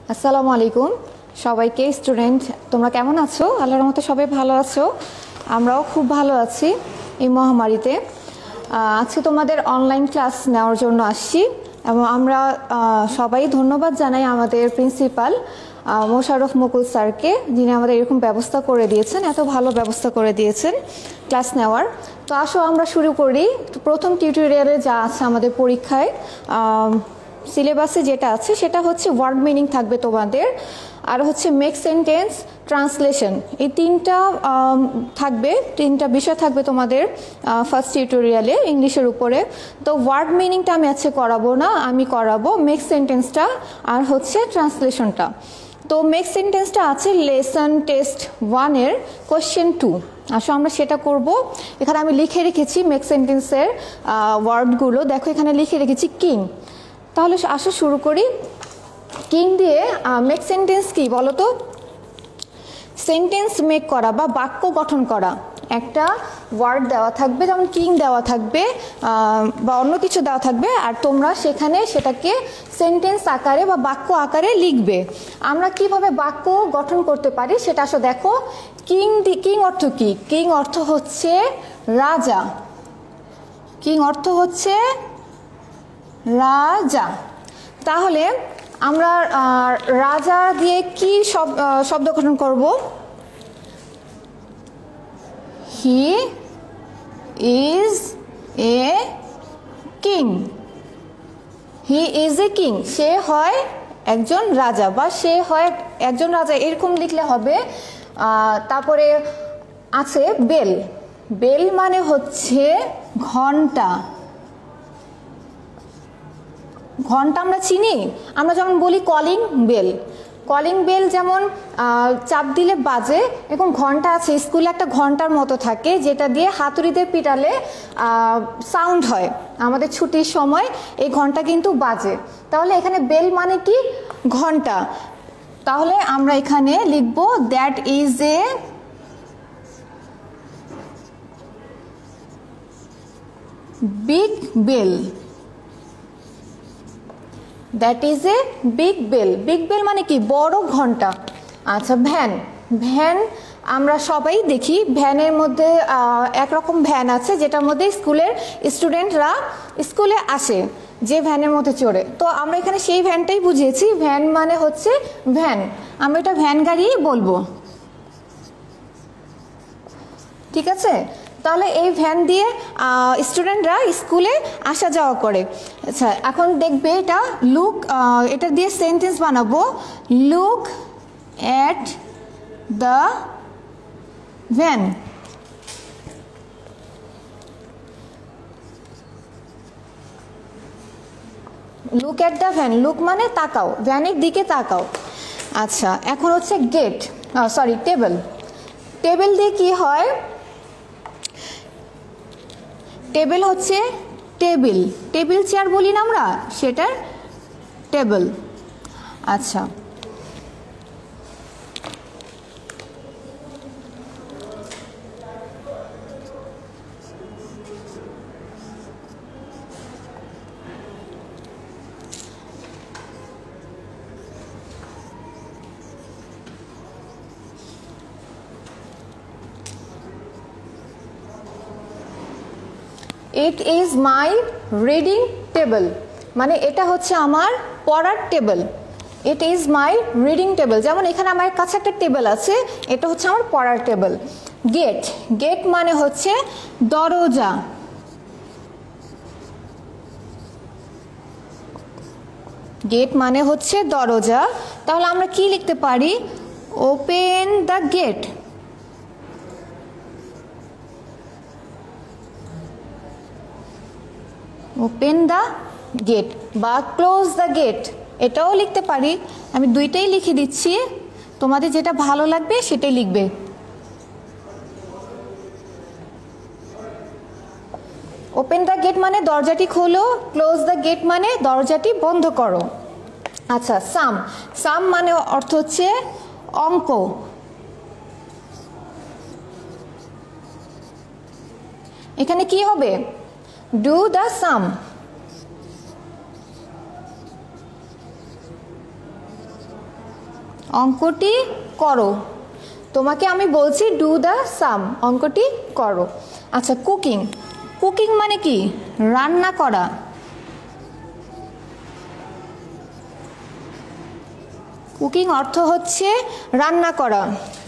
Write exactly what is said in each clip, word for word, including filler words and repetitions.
আসসালামু আলাইকুম সবাইকে। স্টুডেন্ট তোমরা কেমন আছো? আল্লাহর রহমতে সবাই ভালো আছো, আমরাও খুব ভালো আছি এই মহামারীতে। আজকে তোমাদের অনলাইন ক্লাস নেওয়ার জন্য আসছি এবং আমরা সবাই ধন্যবাদ জানাই আমাদের প্রিন্সিপাল মোশাররফ মুকুল স্যারকে, যিনি আমাদের এরকম ব্যবস্থা করে দিয়েছেন, এত ভালো ব্যবস্থা করে দিয়েছেন ক্লাস নেওয়ার। তো আসো আমরা শুরু করি। প্রথম টিউটোরিয়ালে যা আছে আমাদের পরীক্ষায় সিলেবাসে যেটা আছে সেটা হচ্ছে ওয়ার্ড মিনিং থাকবে তোমাদের, আর হচ্ছে মেক সেন্টেন্স, ট্রান্সলেশন, এই তিনটা থাকবে, তিনটা বিষয় থাকবে তোমাদের ফার্স্ট টিউটোরিয়ালে ইংলিশের উপরে। তো ওয়ার্ড মিনিংটা আমি আজকে করাবো না, আমি করাবো মেক সেন্টেন্সটা আর হচ্ছে ট্রান্সলেশনটা। তো মেক সেন্টেন্সটা আছে লেসন টেস্ট ওয়ানের কোয়েশ্চেন টু। আসো আমরা সেটা করব। এখানে আমি লিখে রেখেছি মেক সেন্টেন্সের ওয়ার্ডগুলো, দেখো এখানে লিখে রেখেছি কিং। তাহলে আসো শুরু করি। কিং দিয়ে মেক সেন্টেন্স কি বলো তো? সেন্টেন্স মেক করা বা বাক্য গঠন করা। একটা ওয়ার্ড দেওয়া থাকবে, যেমন কিং দেওয়া থাকবে বা অন্য কিছু দেওয়া থাকবে, আর তোমরা সেখানে সেটাকে সেন্টেন্স আকারে বা বাক্য আকারে লিখবে। আমরা কিভাবে বাক্য গঠন করতে পারি সেটা আসো দেখো। কিং কিং অর্থ কি? কিং অর্থ হচ্ছে রাজা। কিং অর্থ হচ্ছে রাজা। তাহলে আমরা রাজা দিয়ে কি শব্দ গঠন করব? He is a king. He is a king, সে হয় একজন রাজা বা সে হয় একজন রাজা, এরকম লিখলে হবে। তারপরে আছে বেল। বেল মানে হচ্ছে ঘন্টা। ঘন্টা আমরা চিনি, আমরা যেমন বলি কলিং বেল। কলিং বেল যেমন চাপ দিলে বাজে, এরকম ঘন্টা আছে স্কুলে একটা ঘন্টার মতো থাকে, যেটা দিয়ে হাতুড়িতে পিটালে সাউন্ড হয়। আমাদের ছুটির সময় এই ঘন্টা কিন্তু বাজে। তাহলে এখানে বেল মানে কি? ঘন্টা। তাহলে আমরা এখানে লিখব that is a big bell. That is a big bell. Big bell মানে কি? বড় ঘন্টা। আচ্ছা, ভ্যান। ভ্যান আমরা সবাই দেখি, ভ্যানের মধ্যে একরকম ভ্যান আছে যেটার মধ্যে স্কুলের স্টুডেন্টরা স্কুলে আসে, যে ভ্যানের মধ্যে চড়ে। তো আমরা এখানে সেই ভ্যানটাই বুঝিয়েছি। ভ্যান মানে হচ্ছে ভ্যান, আমরা এটা ভ্যান গাড়িই বলবো, ঠিক আছে? তাহলে এই ভ্যান দিয়ে স্টুডেন্টরা স্কুলে আসা যাওয়া করে। আচ্ছা, এখন দেখবে এটা লুক, এটা দিয়ে সেন্টেন্স বানাবো। Look at the van. Look at the van, look মানে তাকাও, ভ্যানের দিকে তাকাও। আচ্ছা, এখন হচ্ছে গেট, সরি টেবিল। টেবিল দিয়ে কি হয়? টেবিল হচ্ছে টেবিল, টেবিল চেয়ার বলি না আমরা, সেটার টেবিল। আচ্ছা, it is my reading table, মানে এটা হচ্ছে আমার পড়ার টেবিল। It is my reading table, যেমন এখানে আমার কাছে একটা টেবিল আছে, এটা হচ্ছে আমার পড়ার টেবিল। গেট, গেট মানে হচ্ছে দরজা। গেট মানে হচ্ছে দরজা। তাহলে আমরা কি লিখতে পারি? Open the gate. Open the gate বা ক্লোজ দ্য গেট, এটাও লিখতে পারি। আমি দুইটাই লিখে দিচ্ছি, তোমাদের যেটা ভালো লাগবে সেটাই লিখবে। ওপেন দ্য গেট মানে দরজাটি খোলো, ক্লোজ দ্য গেট মানে দরজাটি বন্ধ করো। আচ্ছা, সাম। সাম মানে অর্থ হচ্ছে অঙ্ক। এখানে কি হবে? Do the sum. অঙ্কটি করো। তোমাকে আমি বলছি ডু দ্য সাম, অঙ্কটি করো। আচ্ছা, কুকিং, কুকিং মানে কি? রান্না করা। কুকিং অর্থ হচ্ছে রান্না করা।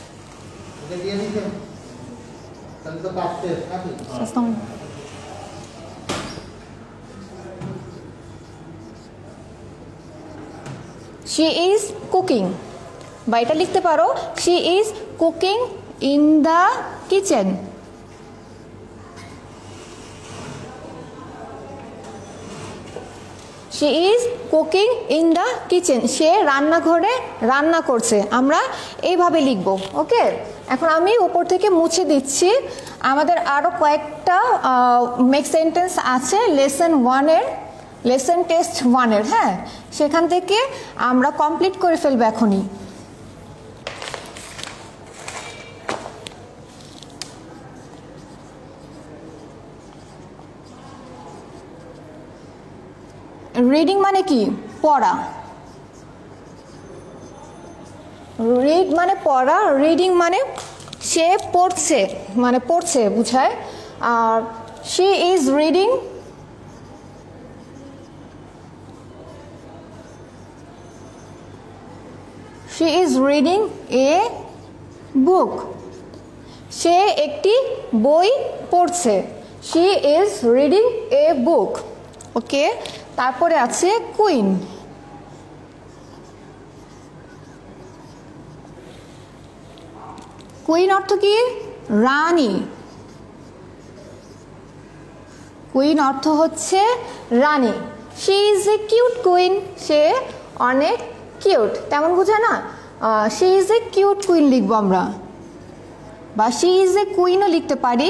শি ইজ কুকিং, বা এটা লিখতে পারো she is cooking in the kitchen. She is cooking in the kitchen, সে রান্নাঘরে রান্না করছে। আমরা এইভাবে লিখব। ওকে, এখন আমি উপর থেকে মুছে দিচ্ছি। আমাদের আরও কয়েকটা মেক সেন্টেন্স আছে লেসন ওয়ানের, লেসন টেস্ট ওয়ানের। হ্যাঁ, সেখান থেকে আমরা কমপ্লিট করে ফেলবো এখনই। রিডিং মানে কি? পড়া। রিড মানে পড়া, রিডিং মানে সে পড়ছে, মানে পড়ছে বুঝায়। আর she is reading, she is reading a book, সে একটি বই পড়ছে। She is reading a book. Okay, তারপরে আছে কুইন। কুইন অর্থ কি? রানী। কুইন অর্থ হচ্ছে রানী। She is a cute queen, সে অনেক কিউট, তেমন বোঝায় না? She is a cute queen লিখবো আমরা, বা শি ইজ এ কুইনও লিখতে পারি।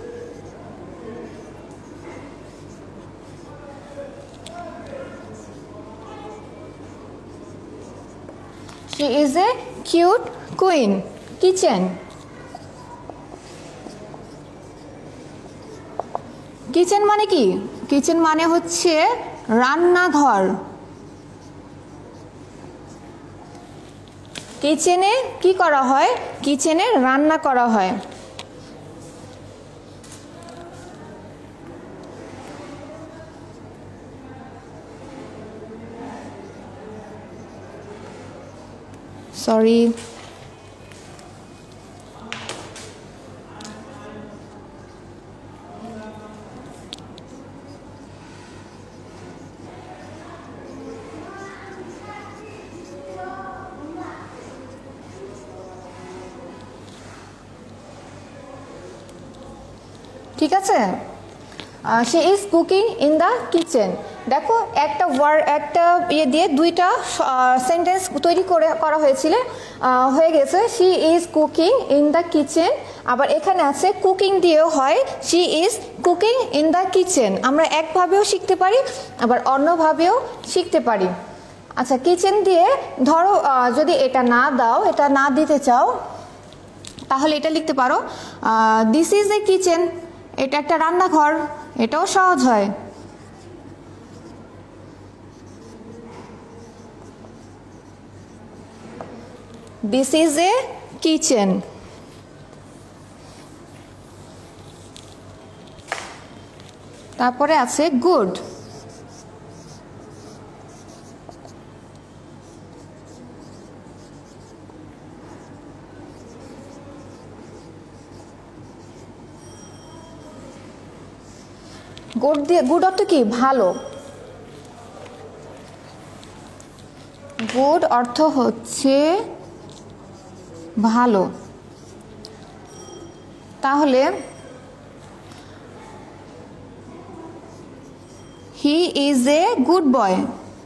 She is a cute queen. Kitchen. Kitchen মানে কি? কিচেন মানে হচ্ছে রান্নাঘর। কিচেনে কি করা হয়? কিচেনে রান্না করা হয়। সরি, ঠিক আছে। She is cooking in the kitchen. দেখো, একটা ওয়ার্ড, একটা ইয়ে দিয়ে দুইটা সেন্টেন্স তৈরি করে করা হয়েছিল, হয়ে গেছে। She is cooking in the kitchen. আবার এখানে আছে কুকিং দিয়েও হয়, she is cooking in the kitchen. আমরা একভাবেও শিখতে পারি, আবার অন্যভাবেও শিখতে পারি। আচ্ছা, কিচেন দিয়ে ধরো যদি এটা না দাও, এটা না দিতে চাও, তাহলে এটা লিখতে পারো দিস ইজ এ কিচেন। এটা একটা রান্নাঘর, এটাও সহজ হয়। This is a kitchen. তারপরে আছে গুড। গুড দিয়ে, গুড অর্থ কি? ভালো। গুড অর্থ হচ্ছে ভালো। তাহলে হি ইজ এ গুড বয়,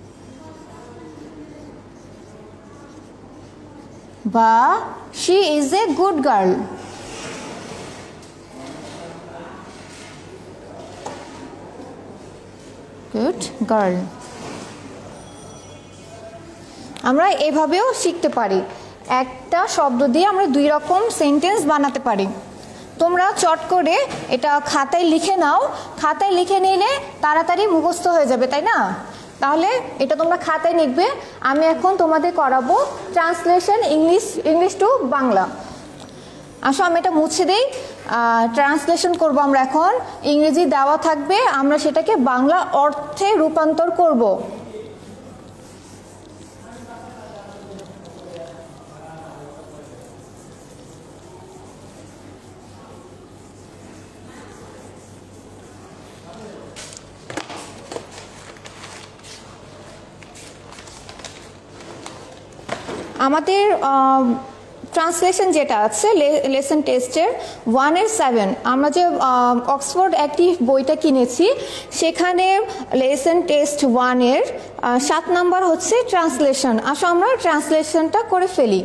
বা she is a good girl. Good girl. আমরা এভাবেও শিখতে পারি, একটা শব্দ দিয়ে আমরা দুই রকম সেন্টেন্স বানাতে পারি। তোমরা চট করে এটা খাতায় লিখে নাও, খাতায় লিখে নিলে তাড়াতাড়ি মুখস্থ হয়ে যাবে, তাই না? তাহলে এটা তোমরা খাতায় লিখবে। আমি এখন তোমাদের করাবো translation English English to Bangla. আসো আমি এটা মুছে দিই। ট্রান্সলেশন করব আমরা এখন। ইংরেজি দেওয়া থাকবে, আমরা সেটাকে বাংলা অর্থে রূপান্তর করব। আমাদের ট্রান্সলেশন যেটা আছে লেসন টেস্টের ওয়ানের সেভেন, আমরা যে অক্সফোর্ড অ্যাক্টিভ বইটা কিনেছি সেখানে লেসন টেস্ট ওয়ানের সাত নাম্বার হচ্ছে ট্রান্সলেশন। আসো আমরা ট্রান্সলেশনটা করে ফেলি।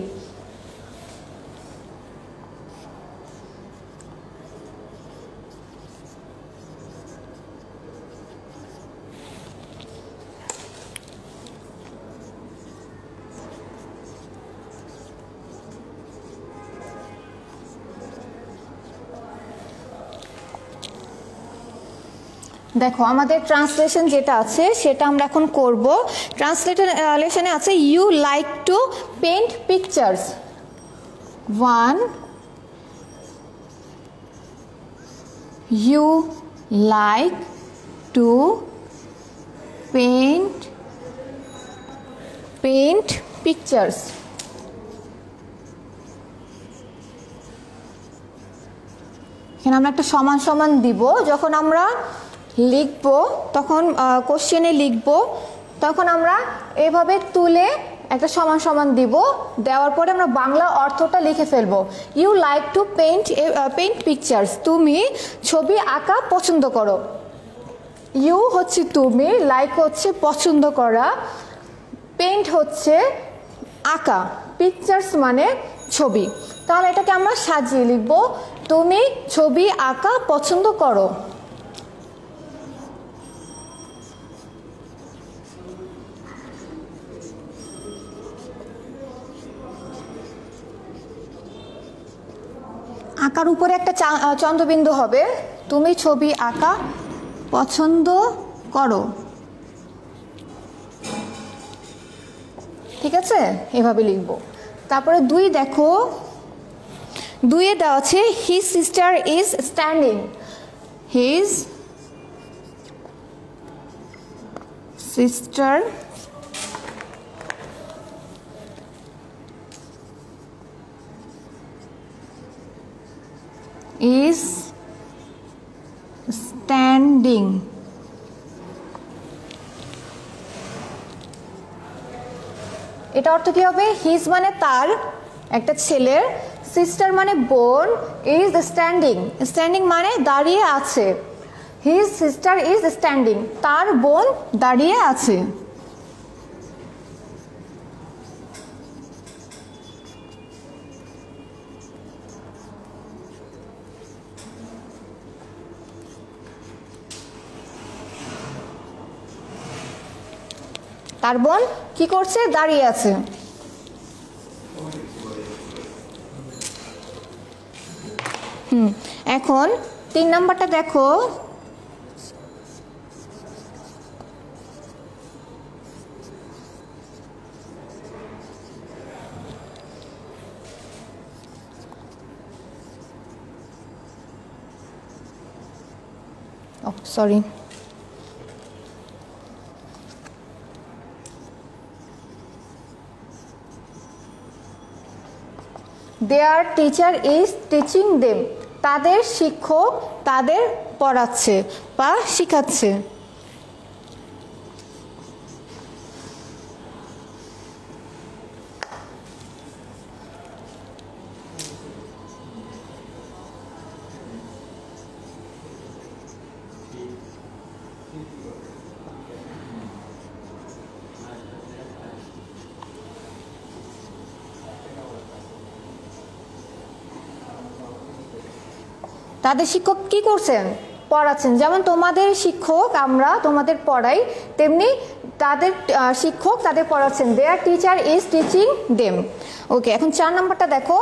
দেখো আমাদের ট্রান্সলেশন যেটা আছে সেটা আমরা এখন করব। ট্রান্সলেশনে আছে you like to paint pictures. One, you like to paint paint pictures. এখানে আমরা একটা সমান সমান দিব। যখন আমরা লিখব তখন কোশ্চেনে লিখব তখন আমরা এভাবে তুলে একটা সমান সমান দিব। দেওয়ার পরে আমরা বাংলা অর্থটা লিখে ফেলবো। You like to paint paint pictures, তুমি ছবি আঁকা পছন্দ করো। ইউ হচ্ছে তুমি, লাইক হচ্ছে পছন্দ করা, পেইন্ট হচ্ছে আঁকা, পিকচার্স মানে ছবি। তাহলে এটাকে আমরা সাজিয়ে লিখব, তুমি ছবি আঁকা পছন্দ করো। আঁকার উপরে একটা চন্দ্রবিন্দু হবে, তুমি ছবি আঁকা পছন্দ করো। ঠিক আছে, এভাবে লিখব। তারপরে দুই দেখো, দুইয়ে দেওয়া আছে his sister is standing. His sister is standing। এটা অর্থ কি হবে? হিজ মানে তার, একটা ছেলের, সিস্টার মানে বোন, ইজ স্ট্যান্ডিং, স্ট্যান্ডিং মানে দাঁড়িয়ে আছে। হিজ সিস্টার ইজ স্ট্যান্ডিং, তার বোন দাঁড়িয়ে আছে। তার বোন কি করছে? দাঁড়িয়ে আছে। হুম, এখন তিন নাম্বারটা দেখো। Oh sorry, their teacher is teaching them, তাদের শিক্ষক তাদের পড়াচ্ছে বা শিখাচ্ছে। তাদের শিক্ষক কি করছেন? পড়াচ্ছেন। যেমন তোমাদের শিক্ষক আমরা তোমাদের পড়াই, তেমনি তাদের শিক্ষক তাদের পড়াচ্ছেন। Their teacher is teaching them. Okay, এখন চার নাম্বারটা দেখো।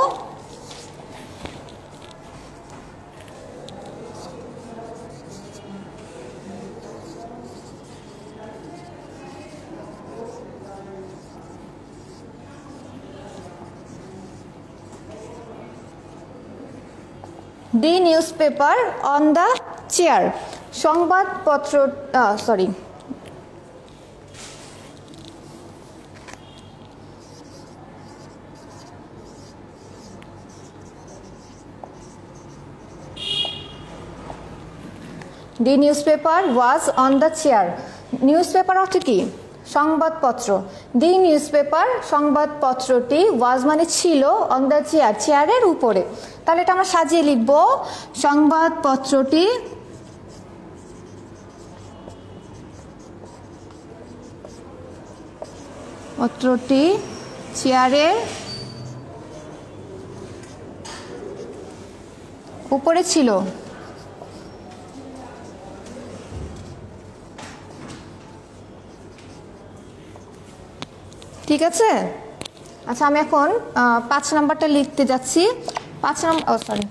The newspaper on the chair, সংবাদপত্র sorry the newspaper was on the chair. Newspaper অর্থ কি? সংবাদপত্র। দি নিউজ পেপার সংবাদপত্রটি ওয়াজ মানে ছিল, অন দ্য চেয়ার চেয়ারের উপরে। তাহলে এটা আমরা সাজিয়ে লিখব, সংবাদপত্রটি পত্রটি চেয়ারের উপরে ছিল। ঠিক আছে। আচ্ছা আমি এখন পাঁচ নাম্বারটা লিখতে যাচ্ছি। পাঁচ number oh sorry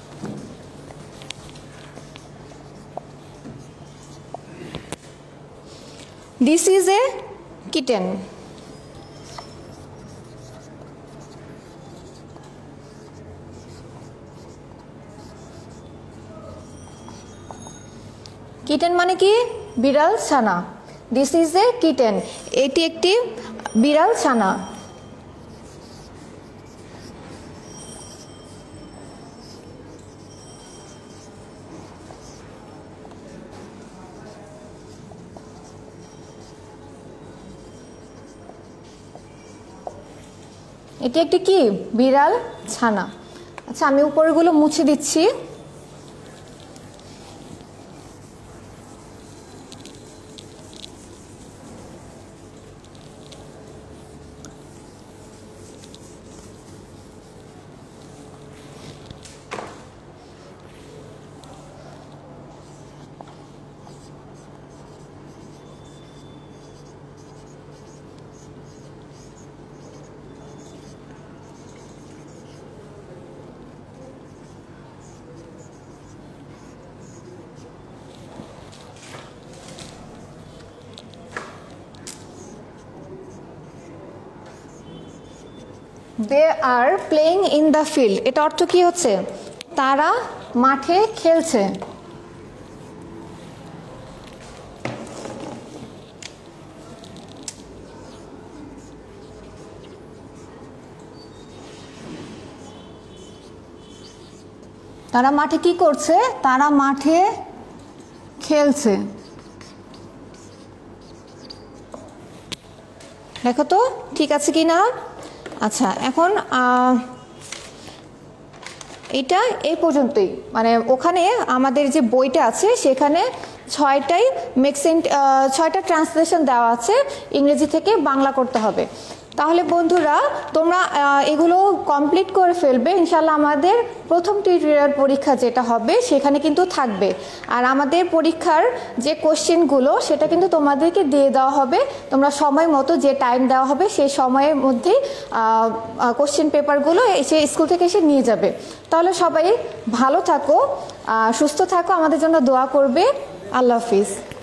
this is a kitten. Kitten মানে কি? বিড়াল ছানা। দিস ইজ এ কিটেন, এটি একটি বিড়াল ছানা। এটি একটি কি? বিড়াল ছানা। আচ্ছা আমি উপরেগুলো মুছে দিচ্ছি। They are playing in the field, এটা অর্থ কি হচ্ছে? তারা মাঠে খেলছে। তারা মাঠে কি করছে? তারা মাঠে খেলছে। দেখো তো ঠিক আছে কি না। আচ্ছা এখন এটা এই পর্যন্তই, মানে ওখানে আমাদের যে বইটা আছে সেখানে ছয়টাই মেক্সেন্ট ছয়টা ট্রান্সলেশন দেওয়া আছে, ইংরেজি থেকে বাংলা করতে হবে। তাহলে বন্ধুরা তোমরা এগুলো কমপ্লিট করে ফেলবে ইনশাল্লাহ। আমাদের প্রথম টিউটোরিয়াল পরীক্ষা যেটা হবে সেখানে কিন্তু থাকবে, আর আমাদের পরীক্ষার যে কোশ্চেনগুলো সেটা কিন্তু তোমাদেরকে দিয়ে দেওয়া হবে। তোমরা সময় মতো যে টাইম দেওয়া হবে সেই সময়ের মধ্যেই কোশ্চেন পেপারগুলো এসে স্কুল থেকে এসে নিয়ে যাবে। তাহলে সবাই ভালো থাকো, সুস্থ থাকো, আমাদের জন্য দোয়া করবে। আল্লাহ হাফিজ।